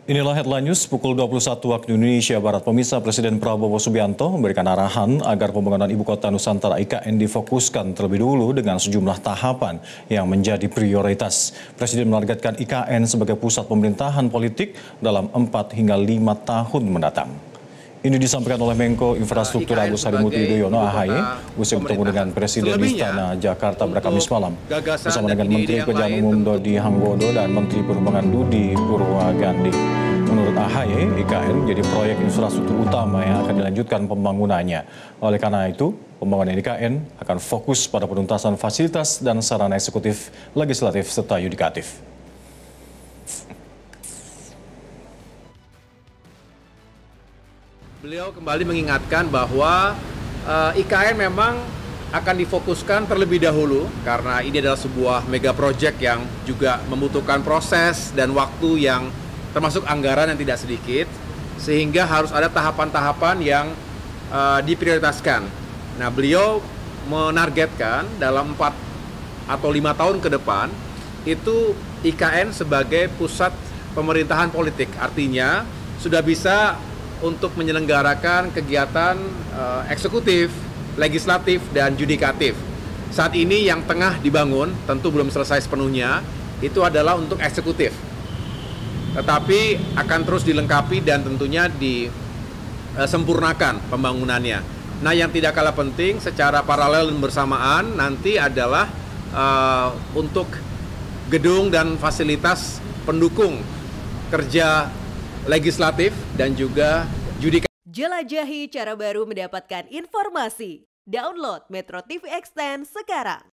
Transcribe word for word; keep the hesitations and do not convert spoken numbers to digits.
Inilah headline news pukul dua puluh satu waktu Indonesia Barat. Pemirsa, Presiden Prabowo Subianto memberikan arahan agar pembangunan Ibu Kota Nusantara I K N difokuskan terlebih dulu dengan sejumlah tahapan yang menjadi prioritas. Presiden menargetkan I K N sebagai pusat pemerintahan politik dalam empat hingga lima tahun mendatang. Ini disampaikan oleh Menko Infrastruktur Agus Harimurti Yudhoyono A H Y usai bertemu dengan Presiden di Istana Jakarta pada Kamis malam bersama dengan Menteri Pekerjaan Umum Dodi Hanggodo dan Menteri Perhubungan Budi Purwagandi. Menurut A H Y, I K N menjadi proyek infrastruktur utama yang akan dilanjutkan pembangunannya. Oleh karena itu, pembangunan I K N akan fokus pada penuntasan fasilitas dan sarana eksekutif, legislatif, serta yudikatif. Beliau kembali mengingatkan bahwa uh, I K N memang akan difokuskan terlebih dahulu karena ini adalah sebuah mega project yang juga membutuhkan proses dan waktu yang termasuk anggaran yang tidak sedikit, sehingga harus ada tahapan-tahapan yang uh, diprioritaskan. Nah, beliau menargetkan dalam empat atau lima tahun ke depan itu I K N sebagai pusat pemerintahan politik, artinya sudah bisa untuk menyelenggarakan kegiatan uh, eksekutif, legislatif, dan yudikatif. Saat ini yang tengah dibangun, tentu belum selesai sepenuhnya, itu adalah untuk eksekutif. Tetapi akan terus dilengkapi dan tentunya disempurnakan pembangunannya. Nah, yang tidak kalah penting secara paralel dan bersamaan nanti adalah uh, untuk gedung dan fasilitas pendukung kerja legislatif dan juga yudikatif. Jelajahi cara baru mendapatkan informasi. Download Metro T V Extend sekarang.